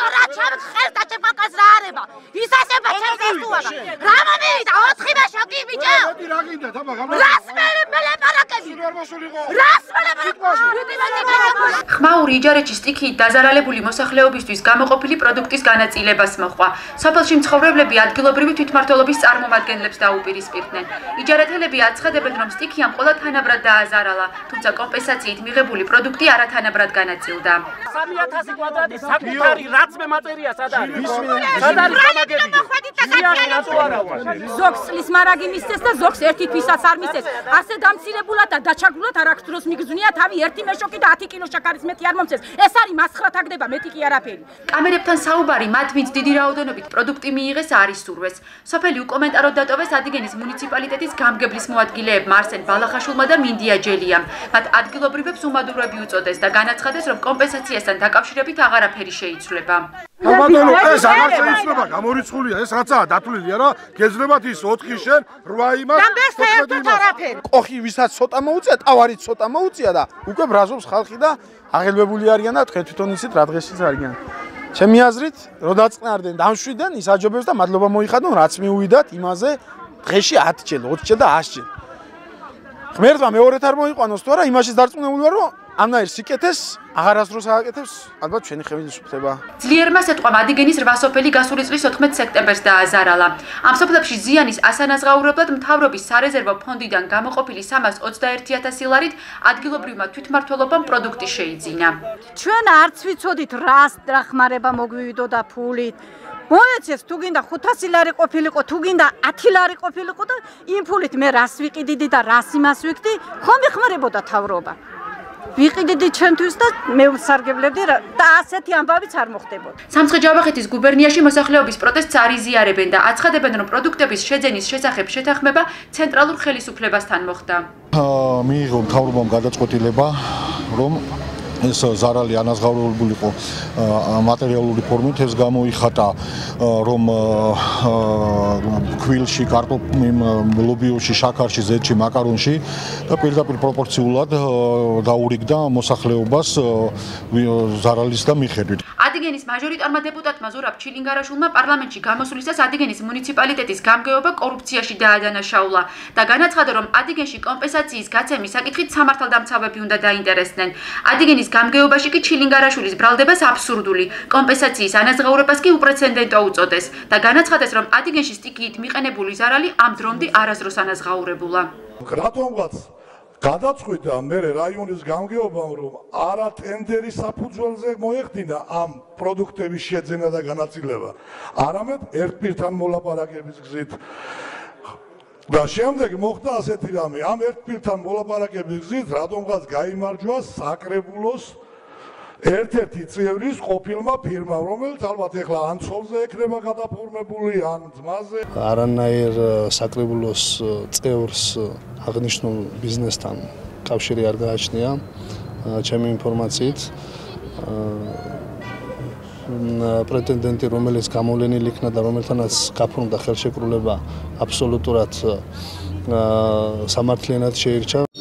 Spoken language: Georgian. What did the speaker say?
რა ჩემ ხელს და ჩემ კაკას რა არება ის ასება ჩემს ასუადა რა მომივიდა 4 მეშოკი ბიჭო რა გინდა თაბა რას მელაპარაკები რას მელაპარაკები ხმაური იჯარეთში სტიქიით დაზარალებული მოსახლეობისთვის გამოყოფილი პროდუქტის განაწილებას მოჰყვა. სოფელში მცხოვრებლები ადგილობრივი თვითმმართველობის წარმომადგენლებს დაუპირისპირდნენ. იჯარეთელები აცხადებენ, რომ სტიქიამ ყველა თანაბრად დააზარალა, თუმცა კომპენსაციით მიღებული პროდუქტი არათანაბრად განაწილდა. 3000 კვადრატი საკუთარი რაც მე მატერია სად არის? სად არის გამაგები? ზოგს წლის მარაგი მისცეს და ზოგს ერთი თვისაც არ მისცეს. ასე დამცირებულად და დაჩაგრულად არ აქვს დროს მიგზნია თავი ერთი მეშოკი და 10 კილო შაქარის მეტი არ მომცეს. ეს არის მასხრა თაგდება მეტი კი არაფერი. კამერებთან საუბარი მათ ვინც დიდი რაოდენობით პროდუქტი მიიღეს არ ისურვეს. სოფელი უკომენტაროდ დატოვეს ადგენის მუნიციპალიტეტის გამგებლის მოადგილეებმა არსენ ბალახაშვილმა და მინდია ჯელიამ. მათ ადგილობრივებს უმადურები უწოდეს და განაცხადეს, რომ კომპენსაციასთან დაკავშირებით აღარაფერი შეიცვლება. ბატონო, ეს აღარ შეიცვლება, გამორიცხულია, ეს რაცაა დათვლილია რა, გეძლებათ ის 4 შენ, 8 იმას, 14 იმას. ყოხი ვისაც ცოტა მოუწია, ტავარით ცოტა მოუწია და უკვე ბრაზობს ხალხი და აღელვებული არიან და თქვენ თვითონ იცით რა დღეშიც არიან. ჩემი აზრით, რო დაწყნარდნენ, დამშვიდნენ, ის აჯობებს და მადლობა მოიხადონ, რაც მიუვიდათ იმაზე დღეში 10 ჯერ, 20 ჯერ და 100 ჯერ. ღმერთმა მეორედ არ მოიყვანოს თუ არა, იმაშიც დარწმუნებული ვარ, რომ ამნაირ სიკეთეს აღარასდროს ააკეთებს, ალბათ ჩვენი ხელის უფლება. ძლიერმა სიტყვამ ადგენის 8 სოფელი გასული წლის 14 სექტემბერს დააზარალა. ამ სოფლებში ზიანის ასანაზღაურებლად მთავრობის სარეზერვო ფონდიდან გამოყოფილი 321,000 ლარით ადგილობრივმა თვითმმართველობამ პროდუქტი შეიძინა. ჩვენ არც ვიცოდით რას დახმარება მოგვივიდოდა ფულით. მოეცეს თუ გინდა 500 ლარი ყოფილიყო, თუ გინდა 10 ლარი ყოფილიყო და იმ ფულით მე რას ვიყიდიდი და რას იმას ვიქდი, ხომ ეხმარებოდა თავრობა. ვიყიდიდი ჩვენთვის და მე ვსარგებლებდი და ასეთი ამბავიც არ მოხდებოდა. სამცხე-ჯავახეთის გუბერნიაში მოსახლეობის პროტესტს არ იზიარებენ და აცხადებენ, რომ პროდუქტების შეძენის შესახებ შეთანხმება ცენტრალურ ხელისუფლებასთან მოხდა. მიიღო მთავრობამ გადაწყვეტილება, რომ ეს ზარალი ანაზღაურებულიყო მატერიალური ფორმით, ეს გამოიხატა, რომ ქვილში, კარტოფილში, ლობიოში, შაქარში, ზეთში, მაკარონში და პირდაპირ პროპორციულად დაურიგდა მოსახლეობას ზარალის და მიხედვით. ადგენის მაჟორიტარმა დეპუტატმა ზურაბ ჩილინგარაშვილმა პარლამენტში გამოსვლისას ადგენის მუნიციპალიტეტის გამგეობა კორუფციაში დაადანაშაულა და განაცხადა, რომ ადგენში კომპენსაციის გაცემის საკითხით სამართალდამცავები უნდა დაინტერესდნენ. ადგენის გამგეობაში კი ჩილინგარაშვილის ბრალდებას აბსურდული, კომპენსაციის ანაზღაურებას კი უპრეცედენტო უწოდეს და განაცხადეს, რომ ადგენში სტიქიით მიყენებული ზარალი ამ დრომდე არასდროს ანაზღაურებულა. რატომღაც გადაწყვიტა მე რაიონის გამგეობამ, რომ არა ტენდერის საფუძველზე მოეხდინა ამ პროდუქტების შეძენა და განაწილება, არამედ ერთპირთან მოლაპარაკების გზით. და შემდეგ მოხდა ასეთი რამე, ამ ერთპირთან მოლაპარაკების გზით რატომღაც გაიმარჯვა საკრებულოს ერთ-ერთი წევრის ყოფილმა ფირმამ, რომელიც ალბათ ეხლა ან ცოლზე ექნება გადაფორმებული, ან ძმაზე. არანაირ საკრებულოს წევრს აღნიშნულ ბიზნესთან კავშირი არ გააჩნია, ჩემი ინფორმაციით. პრეტენდენტი, რომელიც გამოვლენილი იქნა და რომელთანაც გაფორმდა ხელშეკრულება, აბსოლუტურად სამართლიანად შეირჩა.